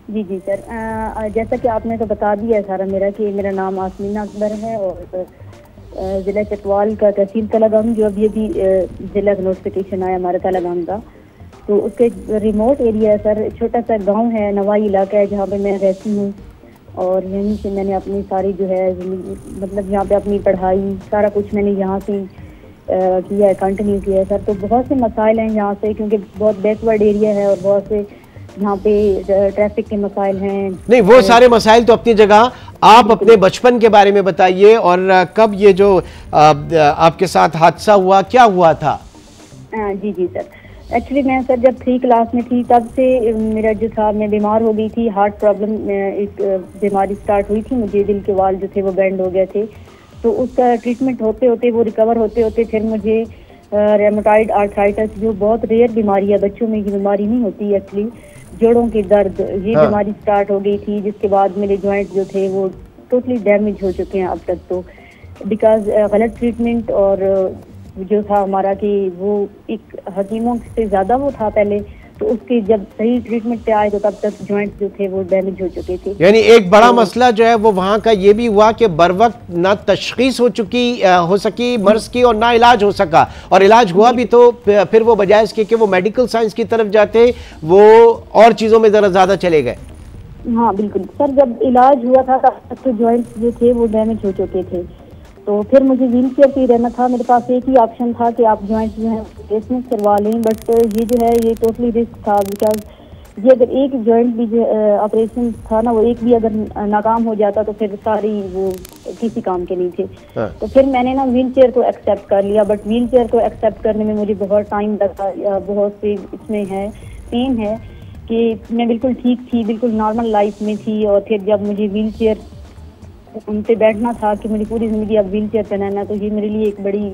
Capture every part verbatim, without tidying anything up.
जी जी सर, आ, जैसा कि आपने तो बता दिया है सारा मेरा कि मेरा नाम आसमीना अकबर है और ज़िला चकवाल का तहसील तलागाम, जो अभी अभी ज़िला का नोटिफिकेशन आया हमारे तलागाम का, तो उसके रिमोट एरिया है सर। छोटा सा गांव है, नवाई इलाका है जहाँ पे मैं रहती हूँ और यहीं से मैंने अपनी सारी जो है मतलब यहाँ पे अपनी पढ़ाई सारा कुछ मैंने यहाँ से किया है, कंटिन्यू किया है सर। तो बहुत से मसाइल हैं यहाँ से, क्योंकि बहुत बैकवर्ड एरिया है और बहुत से यहाँ पे ट्रैफिक के मसाइल हैं। नहीं, वो सारे मसाइल तो अपनी जगह। आप अपने बचपन के बारे में बताइए और कब ये जो आपके साथ हादसा हुआ, क्या हुआ था? आ, जी जी सर, एक्चुअली मैं सर जब थ्री क्लास में थी तब से मेरा जो था, मैं बीमार हो गई थी, हार्ट प्रॉब्लम एक बीमारी स्टार्ट हुई थी मुझे, दिल के वाल जो थे वो बैंड हो गए थे। तो उसका ट्रीटमेंट होते होते, वो रिकवर होते होते फिर मुझे रेमेटॉइड आर्थराइटिस, जो बहुत रेयर बीमारी है, बच्चों में ये बीमारी नहीं होती एक्चुअली, जोड़ों के दर्द, ये हाँ। बीमारी स्टार्ट हो गई थी, जिसके बाद मेरे जॉइंट जो थे वो टोटली डैमेज हो चुके हैं अब तक। तो बिकॉज गलत ट्रीटमेंट और जो था हमारा कि वो एक हकीमों से ज़्यादा वो था पहले, तो उसके जब सही ट्रीटमेंट पे आए तो तब तक जॉइंट जो थे वो डैमेज हो चुके थे। यानी एक बड़ा तो, मसला जो है वो वहाँ का ये भी हुआ कि बर वक्त ना तशखीस हो चुकी हो सकी मर्ज की और ना इलाज हो सका, और इलाज हुआ भी तो फिर वो बजाय इसके कि वो मेडिकल साइंस की तरफ जाते, वो और चीज़ों में ज़रा ज़्यादा चले गए। हाँ बिल्कुल सर, जब इलाज हुआ था तब तक तो जॉइंट जो थे वो डैमेज हो चुके थे। तो फिर मुझे व्हील चेयर पे रहना था, मेरे पास एक ही ऑप्शन था कि आप जॉइंट जो है रिप्लेसमेंट करवा लें, बट ये जो है ये टोटली रिस्क था, बिकॉज ये अगर एक जॉइंट भी जो ऑपरेशन था ना, वो एक भी अगर नाकाम हो जाता तो फिर सारी वो किसी काम के नहीं थे। हाँ। तो फिर मैंने ना व्हील चेयर को एक्सेप्ट कर लिया, बट व्हील चेयर को एक्सेप्ट करने में मुझे बहुत टाइम लगा, बहुत से इसमें है पेन है कि मैं बिल्कुल ठीक थी, बिल्कुल नॉर्मल लाइफ में थी, और फिर जब मुझे व्हील चेयर उन पे बैठना था कि मुझे पूरी जिंदगी अब व्हील चेयर पे रहना, तो ये मेरे लिए एक बड़ी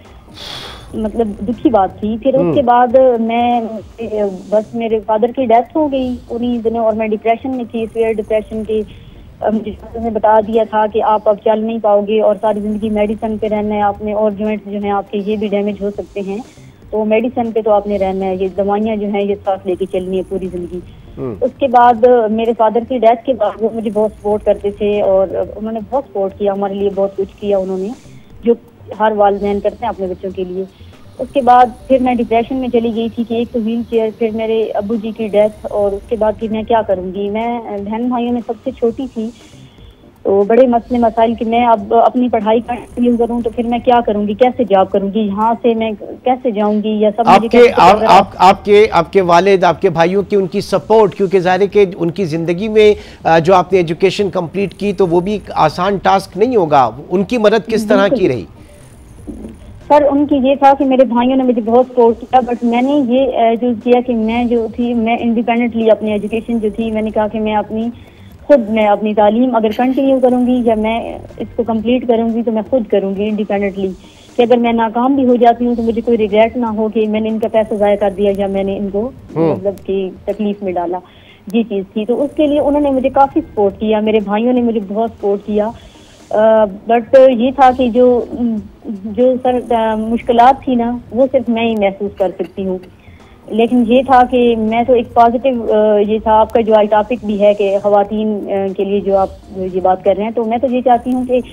मतलब दुखी बात थी। फिर उसके बाद मैं बस मेरे फादर की डेथ हो गई उन्हीं दिनों, और मैं डिप्रेशन में थी, सीवियर डिप्रेशन की। मुझे बता दिया था कि आप अब चल नहीं पाओगे और सारी जिंदगी मेडिसिन पे रहना है आपने, और जॉइंट्स जो हैं आपके ये भी डैमेज हो सकते हैं, तो मेडिसिन पे तो आपने रहना है, ये दवाइयाँ जो हैं ये साथ लेके चलनी है पूरी जिंदगी। उसके बाद मेरे फादर की डेथ के बाद वो मुझे बहुत सपोर्ट करते थे और उन्होंने बहुत सपोर्ट किया, हमारे लिए बहुत कुछ किया उन्होंने, जो हर वालिदैन करते हैं अपने बच्चों के लिए। उसके बाद फिर मैं डिप्रेशन में चली गई थी कि एक तो व्हील चेयर, फिर मेरे अब्बू जी की डेथ, और उसके बाद फिर मैं क्या करूँगी। मैं बहन भाइयों में सबसे छोटी थी, तो बड़े मसले मसाइल कि मैं अब अपनी पढ़ाई कंटिन्यू करूं तो फिर मैं क्या करूंगी, कैसे जॉब करूंगी, यहाँ से मैं कैसे जाऊंगी, या सब आपके आप, आप, आपके आपके वालिद, आपके भाइयों की उनकी सपोर्ट, क्योंकि ज़ाहिर है कि उनकी ज़िंदगी में जो आपने एजुकेशन कंप्लीट की तो वो भी एक आसान टास्क नहीं होगा, उनकी मदद किस तरह की रही? सर उनकी ये था कि मेरे भाइयों ने मुझे बहुत सपोर्ट किया, बट मैंने ये चूज किया कि मैं जो थी मैं इंडिपेंडेंटली अपनी एजुकेशन जो थी, मैंने कहा कि मैं अपनी खुद मैं अपनी तालीम अगर कंटिन्यू करूंगी या मैं इसको कंप्लीट करूंगी तो मैं खुद करूंगी इंडिपेंडेंटली, कि अगर मैं नाकाम भी हो जाती हूँ तो मुझे कोई रिग्रेट ना हो कि मैंने इनका पैसा ज़ाया कर दिया या मैंने इनको मतलब कि तकलीफ में डाला। ये चीज़ थी, तो उसके लिए उन्होंने मुझे काफ़ी सपोर्ट किया, मेरे भाइयों ने मुझे बहुत सपोर्ट किया। बट ये था कि जो जो सर मुश्किलात थी ना वो सिर्फ मैं ही महसूस कर सकती हूँ, लेकिन ये था कि मैं तो एक पॉजिटिव ये था, आपका जो आज टॉपिक भी है कि ख़वातीन के लिए जो आप ये बात कर रहे हैं, तो मैं तो ये चाहती हूँ कि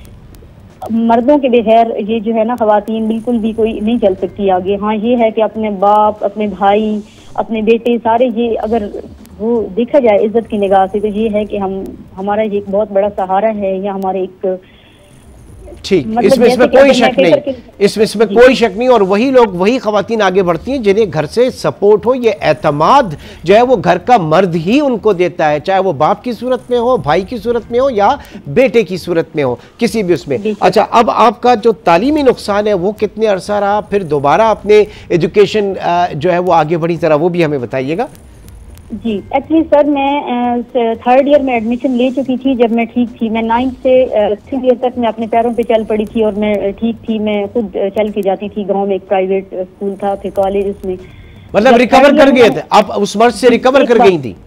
मर्दों के बगैर ये जो है ना ख़वातीन बिल्कुल भी कोई नहीं चल सकती आगे। हाँ ये है कि अपने बाप, अपने भाई, अपने बेटे सारे, ये अगर वो देखा जाए इज्जत की निगाह से, तो ये है कि हम हमारा ये एक बहुत बड़ा सहारा है, या हमारे एक ठीक मतलब इसमें इसमें कोई शक नहीं, इसमें इसमें कोई शक नहीं। और वही लोग, वही खवातीन आगे बढ़ती हैं जिन्हें घर से सपोर्ट हो, ये एतमाद जो है वो घर का मर्द ही उनको देता है, चाहे वो बाप की सूरत में हो, भाई की सूरत में हो, या बेटे की सूरत में हो, किसी भी उसमें। अच्छा, अब आपका जो तालीमी नुकसान है वो कितने अरसा रहा, फिर दोबारा अपने एजुकेशन जो है वो आगे बढ़ी, जरा वो भी हमें बताइएगा। जी एक्चुअली सर मैं थर्ड ईयर में एडमिशन ले चुकी थी जब मैं ठीक थी, मैं नाइन्थ से थ्री ईयर तक मैं अपने पैरों पे चल पड़ी थी और मैं ठीक थी, मैं खुद चल के जाती थी। गांव में एक प्राइवेट स्कूल था, फिर कॉलेज, उसमें मतलब रिकवर कर गए थे आप, उस मर्ज से रिकवर कर गई थी?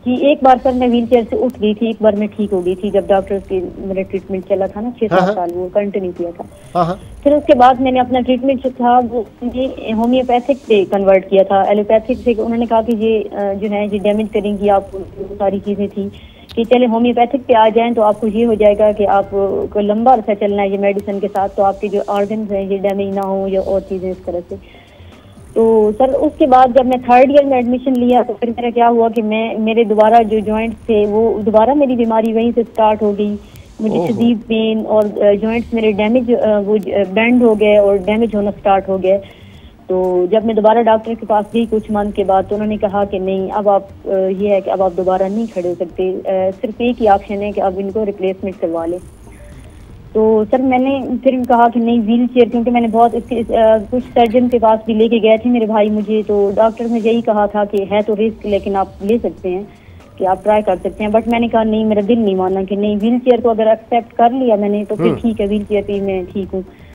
जी एक बार सर मैं व्हील चेयर से उठ गई थी, एक बार मैं ठीक हो गई थी जब डॉक्टर के मेरा ट्रीटमेंट चला था ना छह सात साल वो कंटिन्यू किया था। हाँ फिर उसके बाद मैंने अपना ट्रीटमेंट जो था वो होम्योपैथिक पे कन्वर्ट किया था। एलोपैथिक से उन्होंने कहा कि ये जो है ये डैमेज करेंगी आपको, सारी चीज़ें थी कि चले होम्योपैथिक पे आ जाएं तो आपको ये हो जाएगा कि आपको लंबा अरसा चलना है ये मेडिसिन के साथ, तो आपके जो ऑर्गन्स हैं ये डैमेज ना हो या और चीज़ें इस तरह से। तो सर उसके बाद जब मैं थर्ड ईयर में एडमिशन लिया तो फिर मेरा क्या हुआ कि मैं मेरे दोबारा जो जॉइंट्स थे वो दोबारा मेरी बीमारी वहीं से स्टार्ट हो गई। मुझे शदीद पेन और जॉइंट्स मेरे डैमेज वो बेंड हो गए और डैमेज होना स्टार्ट हो गए। तो जब मैं दोबारा डॉक्टर के पास गई कुछ मंथ के बाद तो उन्होंने कहा कि नहीं अब आप ये है कि अब आप दोबारा नहीं खड़े हो सकते, सिर्फ एक ही ऑप्शन है कि अब इनको रिप्लेसमेंट करवा लें। तो सर मैंने फिर कहा कि नहीं व्हील चेयर, क्योंकि मैंने बहुत इसके इस, आ, कुछ सर्जन के पास भी लेके गए थे मेरे भाई मुझे, तो डॉक्टर ने यही कहा था कि है तो रिस्क लेकिन आप ले सकते हैं कि आप ट्राई कर सकते हैं। बट मैंने कहा नहीं, मेरा दिल नहीं माना कि नहीं व्हील चेयर को अगर एक्सेप्ट कर लिया मैंने तो फिर ठीक है व्हील चेयर पे मैं ठीक हूँ।